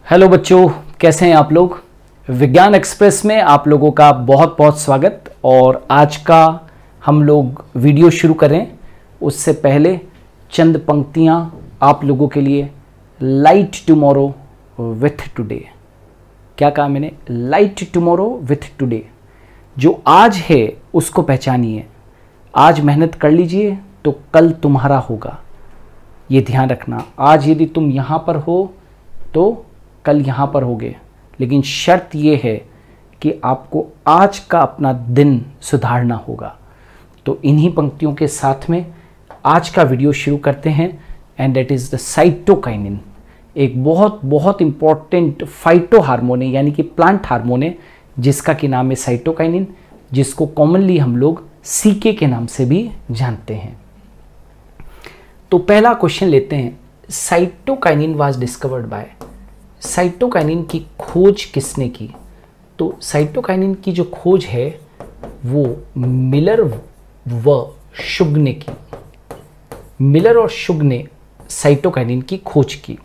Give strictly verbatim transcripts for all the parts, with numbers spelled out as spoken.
Hello बच्चों, कैसे हैं आप लोग। विज्ञान एक्सप्रेस में आप लोगों का बहुत बहुत स्वागत। और आज का हम लोग वीडियो शुरू करें उससे पहले चंद पंक्तियां आप लोगों के लिए। Light tomorrow with today. क्या कहा मैंने? Light tomorrow with today. जो आज है उसको पहचानिए। आज मेहनत कर लीजिए तो कल तुम्हारा होगा। ये ध्यान रखना। आज यदि तुम यहाँ पर हो तो कल यहाँ पर होगे, लेकिन शर्त ये है कि आपको आज का अपना दिन सुधारना होगा। तो इन्हीं पंक्तियों के साथ में आज का वीडियो शुरू करते हैं। And that is the cytokinin. एक बहुत बहुत इम्पॉर्टेंट फाइटो हार्मोन है, यानी कि प्लांट हार्मोन है, जिसका कि नाम है साइटोकाइनिन, जिसको कॉमनली हम लोग सीके के नाम से भी जानते हैं। तो पहला क्वेश्चन लेते हैं। Cytokinin was discovered by. Cytokinin की खोज किसने की? तो साइटोकाइनिन की जो खोज है वो मिलर व शुग ने की। मिलर और शुग ने साइटोकाइनिन की खोज की।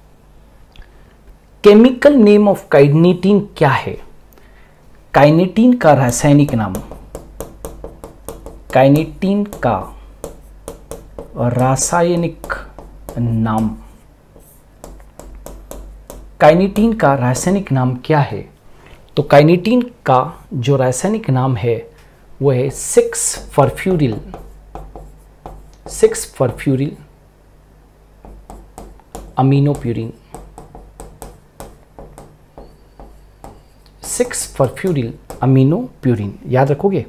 केमिकल नेम ऑफ काइनेटिन क्या है? काइनेटिन का रासायनिक नाम। काइनेटिन का रासायनिक नाम। काइनेटिन का रासायनिक नाम क्या है? तो काइनेटिन का जो रासायनिक नाम है वो है six furfuryl. Six furfuryl aminopurine. Six furfuryl aminopurine याद रखोगे।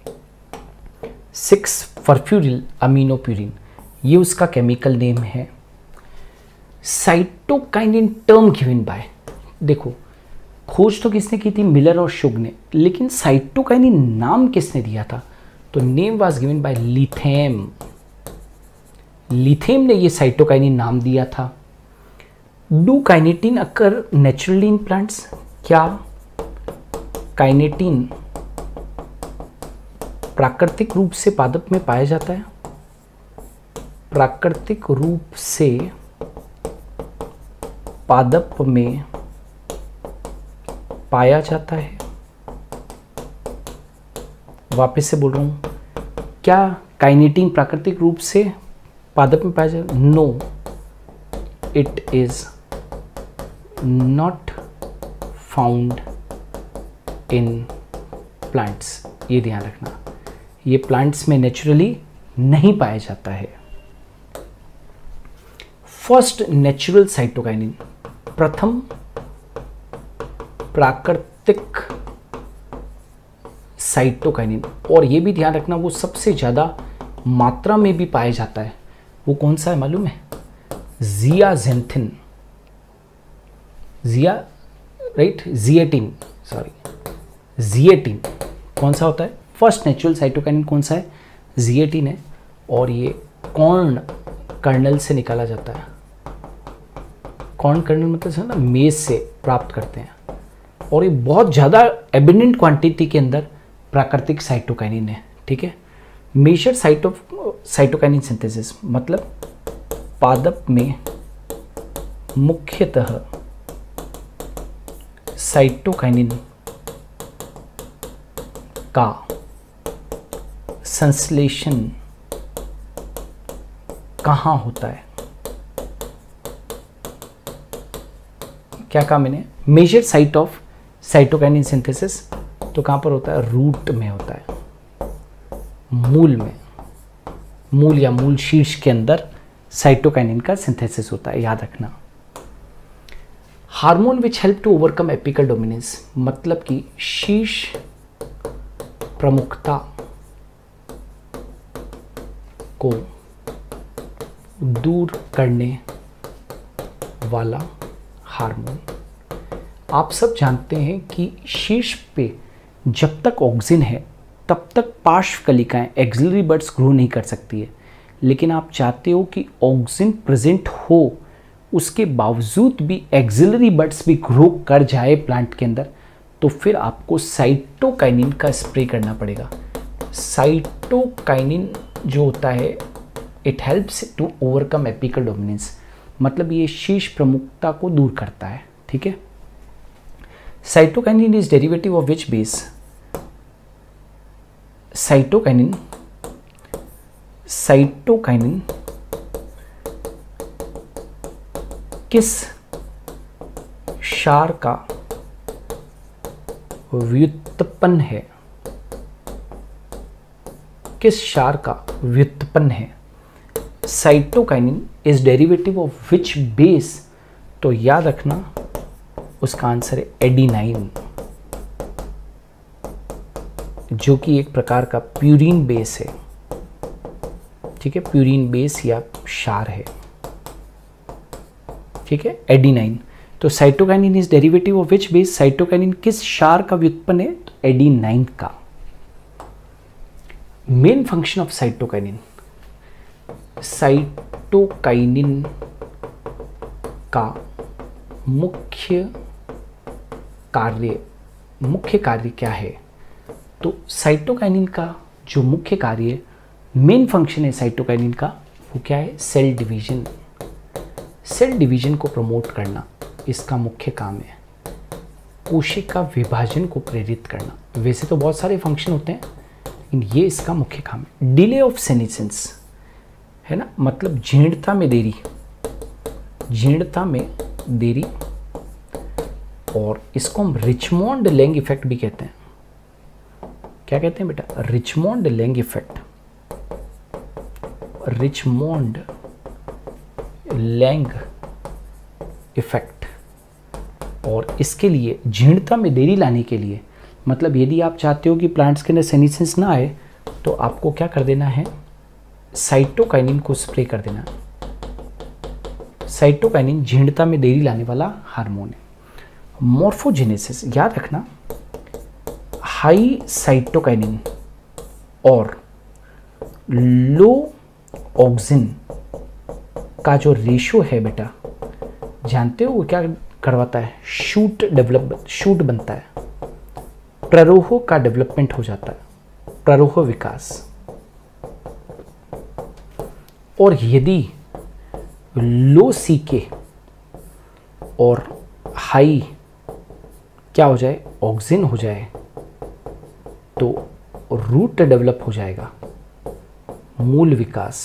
सिक्स फॉर्फ्यूरिल अमीनोप्यूरिन ये उसका केमिकल नेम है। Cytokinin term given by. देखो, खोज तो किसने की थी? मिलर और शुग ने। लेकिन साइटोकाइनिन नाम किसने दिया था? तो name was given by Letham. Letham ने ये साइटोकाइनिन नाम दिया था। Do kinetin occur naturally in plants? क्या काइनेटिन प्राकृतिक रूप से पादप में पाया जाता है? प्राकृतिक रूप से पादप में पाया जाता है। वापस से बोल रहा हूं, क्या काइनेटिन प्राकृतिक रूप से पादप में पाया जाता है? No, it is not found in plants. ये ध्यान रखना, ये प्लांट्स में नेचुरली नहीं पाया जाता है। फर्स्ट नेचुरल साइटोकाइनिन, प्रथम प्राकृतिक साइटोकाइनिन। और ये भी ध्यान रखना, वो सबसे ज़्यादा मात्रा में भी पाया जाता है। वो कौन सा है मालूम है? Zeaxanthin. Zea right zeatin sorry zeatin कौन सा होता है? फर्स्ट नेचुरल साइटोकाइनिन कौन सा है? जिएटिन है। और ये कॉर्न कर्नल से निकाला जाता है। कॉर्न कर्नल मतलब ना मेज से प्राप्त करते हैं। और ये बहुत ज़्यादा एबिडेंट क्वांटिटी के अंदर प्राकृतिक साइटोकाइनिन है। ठीक है। मेजर साइटो साइटोकाइनिन सिंथेसिस मतलब पादप में मुख्यतः साइटोकाइनिन का संश्लेषण कहाँ होता है? क्या कहा मैंने? Major site of cytokinin synthesis तो कहाँ पर होता है? रूट में होता है, मूल में। मूल या मूल शीर्ष के अंदर साइटोकाइनिन का सिंथेसिस होता है, याद रखना। Hormone which help to overcome apical dominance मतलब कि शीर्ष प्रमुखता को दूर करने वाला हार्मोन। आप सब जानते हैं कि शीर्ष पे जब तक ऑक्सिन है तब तक पार्श्व कलिकाएं एक्सिलरी बड्स ग्रो नहीं कर सकती है। लेकिन आप चाहते हो कि ऑक्सिन प्रेजेंट हो, उसके बावजूद भी एक्सिलरी बड्स भी ग्रो कर जाए प्लांट के अंदर, तो फिर आपको साइटोकाइनिन का स्प्रे करना पड़ेगा। साइटोकाइनिन जो होता है it helps to overcome apical dominance, मतलब ये शीर्ष प्रमुखता को दूर करता है। ठीक है। Cytokinin is derivative of which base? Cytokinin cytokinin किस क्षार का व्युत्पन्न है? किस क्षार का व्युत्पन्न है? Cytokinin is derivative of which base? तो याद रखना उसका आंसर है एडिनाइन, जो कि एक प्रकार का प्यूरिन बेस है, ठीक है, प्यूरिन बेस या क्षार है, ठीक है, एडिनाइन। तो cytokinin is derivative of which base? Cytokinin किस क्षार का व्युत्पन्न है? तो एडिनाइन का। Main function of cytokinin, cytokinin का मुख्य कार्य, मुख्य कार्य क्या है? तो साइटोकाइनिन का जो मुख्य कार्य, मेन फंक्शन है साइटोकाइनिन का, वो क्या है? Cell division. सेल डिवीजन को प्रमोट करना इसका मुख्य काम है। कोशिका विभाजन को प्रेरित करना। वैसे तो बहुत सारे फंक्शन होते हैं, लेकिन ये इसका मुख्य काम है। डिले ऑफ सेनेसेंस है ना, मतलब जीर्णता में देरी, जीर्णता में देरी, और इसको हम रिचमोंड लैंग इफेक्ट भी कहते हैं। क्या कहते हैं बेटा? Richmond Lang effect. Richmond Lang effect. और इसके लिए जीर्णता में देरी लाने के लिए, मतलब यदि आप चाहते हो कि प्लांट्स के अंदर सेनेसेंस ना आए, तो आपको क्या कर देना है? साइटोकाइनिन को स्प्रे कर देना। साइटोकाइनिन जीर्णता में देरी लाने वाला हार्मोन है। मॉर्फोजेनेसिस, याद रखना, हाई साइटोकाइनिन और लो ऑक्सिन का जो रेशो है बेटा, जानते हो वो क्या करवाता है? शूट डेवलप, शूट बनता है, प्ररोह का डेवलपमेंट हो जाता है, प्ररोह विकास। और यदि लो सीके और हाई क्या हो जाए? ऑक्सिन हो जाए, तो रूट डेवलप हो जाएगा, मूल विकास।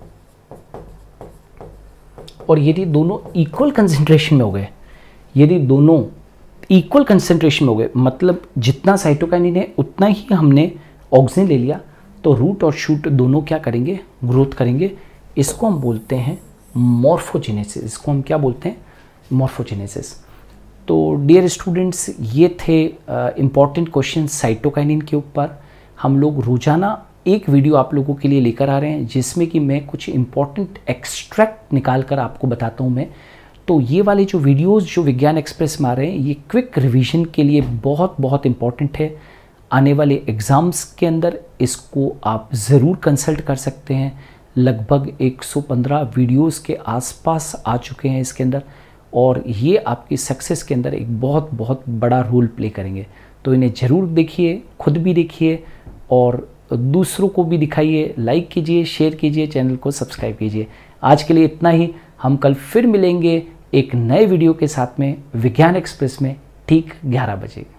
और यदि दोनों इक्वल कंसेंट्रेशन में हो गए, यदि दोनों इक्वल कंसेंट्रेशन में हो गए, मतलब जितना साइटोकाइनिन है उतना ही हमने ऑक्सिन ले लिया, तो रूट और शूट दोनों क्या करेंगे? ग्रोथ करेंगे। इसको हम बोलते हैं मॉर्फोजेनेसिस। इसको हम क्या बोलते हैं? मॉर्फोजेनेसिस। तो डियर स्टूडेंट्स, ये थे इम्पॉर्टेंट क्वेश्चन साइटोकाइनिन के ऊपर। हम लोग रोजाना एक वीडियो आप लोगों के लिए लेकर आ रहे हैं, जिसमें कि मैं कुछ इम्पॉर्टेंट एक्सट्रैक्ट निकाल कर आपको बताता हूँ मैं। तो ये वाले जो वीडियोस जो विज्ञान एक्सप्रेस में आ रहे हैं, ये क्विक रिवीजन के लिए बहुत बहुत इम्पॉर्टेंट है। आने वाले एग्ज़ाम्स के अंदर इसको आप ज़रूर कंसल्ट कर सकते हैं। लगभग एक सौ पंद्रह वीडियोस के आसपास आ चुके हैं इसके अंदर, और ये आपकी सक्सेस के अंदर एक बहुत बहुत बड़ा रोल प्ले करेंगे। तो इन्हें ज़रूर देखिए, खुद भी देखिए और दूसरों को भी दिखाइए। लाइक कीजिए, शेयर कीजिए, चैनल को सब्सक्राइब कीजिए। आज के लिए इतना ही। हम कल फिर मिलेंगे एक नए वीडियो के साथ में विज्ञान एक्सप्रेस में ठीक ग्यारह बजे।